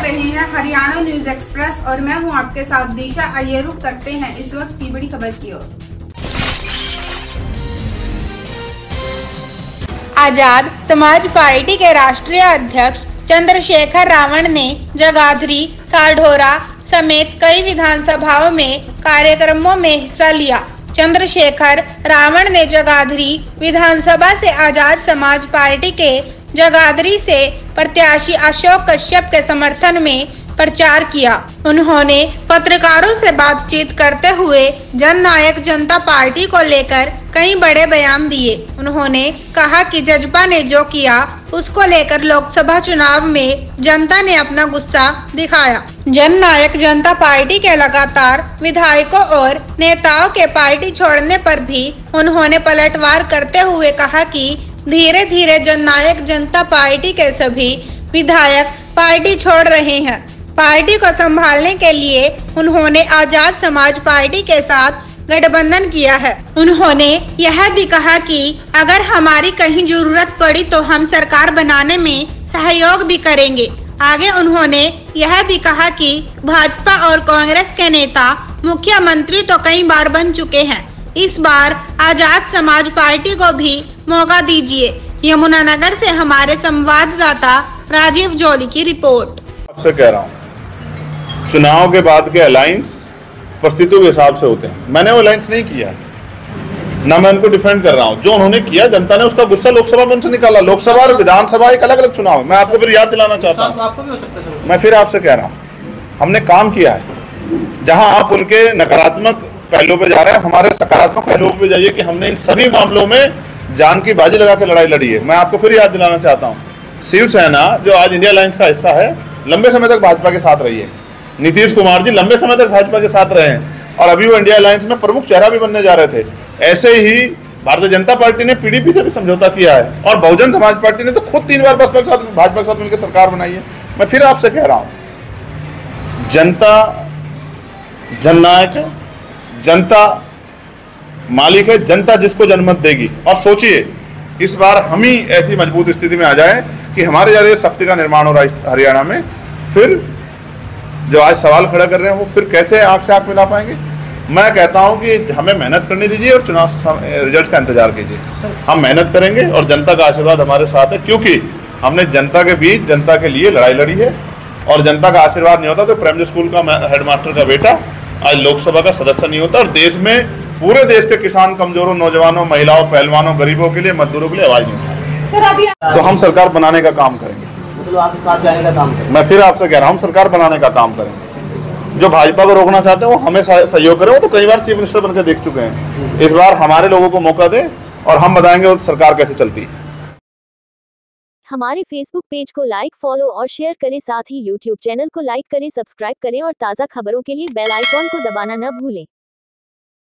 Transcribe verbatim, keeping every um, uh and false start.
रहे हैं Haryana news express और मैं हूं आपके साथ दिशा। आइए रुक करते हैं इस वक्त की बड़ी खबर की ओर। आजाद समाज पार्टी के राष्ट्रीय अध्यक्ष चंद्रशेखर रावण ने जगाधरी, साढौरा समेत कई विधानसभाओं में कार्यक्रमों में हिस्सा लिया। चंद्रशेखर रावण ने जगाधरी विधानसभा से आजाद समाज पार्टी के जगाधरी से प्रत्याशी अशोक कश्यप के समर्थन में प्रचार किया। उन्होंने पत्रकारों से बातचीत करते हुए जननायक जनता पार्टी को लेकर कई बड़े बयान दिए। उन्होंने कहा कि जजपा ने जो किया उसको लेकर लोकसभा चुनाव में जनता ने अपना गुस्सा दिखाया। जननायक जनता पार्टी के लगातार विधायकों और नेताओं के पार्टी छोड़ने पर भी उन्होंने पलटवार करते हुए कहा कि धीरे धीरे जननायक जनता पार्टी के सभी विधायक पार्टी छोड़ रहे हैं। पार्टी को संभालने के लिए उन्होंने आजाद समाज पार्टी के साथ गठबंधन किया है। उन्होंने यह भी कहा कि अगर हमारी कहीं जरूरत पड़ी तो हम सरकार बनाने में सहयोग भी करेंगे। आगे उन्होंने यह भी कहा कि भाजपा और कांग्रेस के नेता मुख्यमंत्री तो कई बार बन चुके हैं, इस बार आजाद समाज पार्टी को भी मौका दीजिए। यमुनानगर से हमारे संवाददाता राजीव जोली की रिपोर्ट। आपसे कह रहा हूँ, चुनाव के बाद के अलायंस परिस्थितियों के हिसाब से होते हैं। मैंने वो अलायंस नहीं किया है, ना मैं उनको डिफेंड कर रहा हूँ। जो उन्होंने किया, जनता ने उसका गुस्सा लोकसभा में उनसे निकाला। लोकसभा और विधानसभा एक अलग अलग चुनाव है। मैं आपको फिर याद दिलाना चाहता हूँ, मैं फिर आपसे कह रहा हूँ, हमने काम किया है। जहाँ आप उनके नकारात्मक पहलुओं पे जा रहे हैं, हमारे सकारात्मक पहलुओं पे जाइए कि हमने इन सभी मामलों में जान की बाजी लगा के लड़ाई लड़ी है। मैं आपको फिर याद दिलाना चाहता हूँ, शिवसेना जो आज इंडिया अलायंस का हिस्सा है, लंबे समय तक भाजपा के साथ रही है। नीतीश कुमार जी लंबे समय तक भाजपा के साथ रहे हैं और अभी वो इंडिया अलायंस में प्रमुख चेहरा भी बनने जा रहे थे। ऐसे ही भारतीय जनता पार्टी ने पीडीपी से भी समझौता किया है और बहुजन समाज पार्टी ने तो खुद तीन बार बसपा के साथ भाजपा के साथ मिलकर सरकार बनाई है। मैं फिर आपसे कह रहा हूँ, जनता जननायक है, जनता मालिक है, जनता जिसको जनमत देगी। और सोचिए, इस बार हम ही ऐसी मजबूत स्थिति में आ जाए कि हमारे जरिए शक्ति का निर्माण हो रहा है हरियाणा में। फिर जो आज सवाल खड़ा कर रहे हैं वो फिर कैसे आंख से आंख मिला पाएंगे। मैं कहता हूं कि हमें मेहनत करने दीजिए और चुनाव रिजल्ट का इंतजार कीजिए। हम मेहनत करेंगे और जनता का आशीर्वाद हमारे साथ है, क्योंकि हमने जनता के बीच जनता के लिए लड़ाई लड़ी है। और जनता का आशीर्वाद नहीं होता तो प्राइमरी स्कूल का हेडमास्टर का बेटा आज लोकसभा का सदस्य नहीं होता। और देश में पूरे देश के किसान, कमजोरों, नौजवानों, महिलाओं, पहलवानों, गरीबों के लिए, मजदूरों के लिए आवाज नहीं उठाती। तो हम सरकार बनाने का काम करेंगे। मतलब आप साथ जाने का काम करेंगे। मैं फिर आपसे कह रहा हूँ, हम सरकार बनाने का काम करेंगे। जो भाजपा को रोकना चाहते हैं वो हमें सहयोग करें। वो तो कई बार चीफ मिनिस्टर बनकर देख चुके हैं। इस बार हमारे लोगों को मौका दें और हम बताएंगे वो सरकार कैसे चलती है। हमारे फेसबुक पेज को लाइक, फॉलो और शेयर करें। साथ ही यूट्यूब चैनल को लाइक करें, सब्सक्राइब करें और ताज़ा खबरों के लिए बेल आइकॉन को दबाना न भूलें।